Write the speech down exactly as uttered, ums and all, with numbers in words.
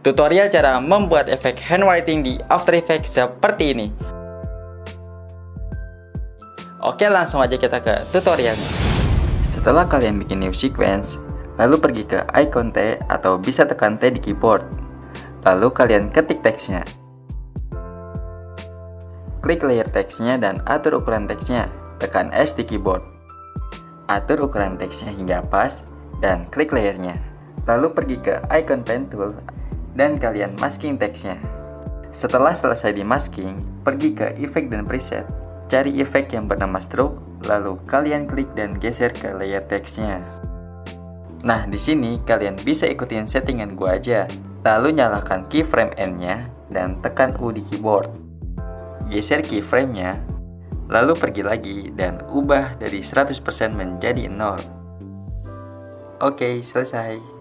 tutorial cara membuat efek handwriting di After Effects seperti ini. Oke, langsung aja kita ke tutorialnya. Setelah kalian bikin new sequence, lalu pergi ke icon T atau bisa tekan T di keyboard. Lalu kalian ketik teksnya. Klik layer teksnya dan atur ukuran teksnya. Tekan S di keyboard. Atur ukuran teksnya hingga pas dan klik layernya. Lalu pergi ke icon pen tool dan kalian masking teksnya. Setelah selesai di masking, pergi ke efek dan preset. Cari efek yang bernama stroke, lalu kalian klik dan geser ke layer teksnya. Nah, di sini kalian bisa ikutin settingan gua aja. Lalu nyalakan keyframe N-nya dan tekan U di keyboard. Geser keyframe-nya, lalu pergi lagi dan ubah dari seratus persen menjadi nol. Oke, selesai.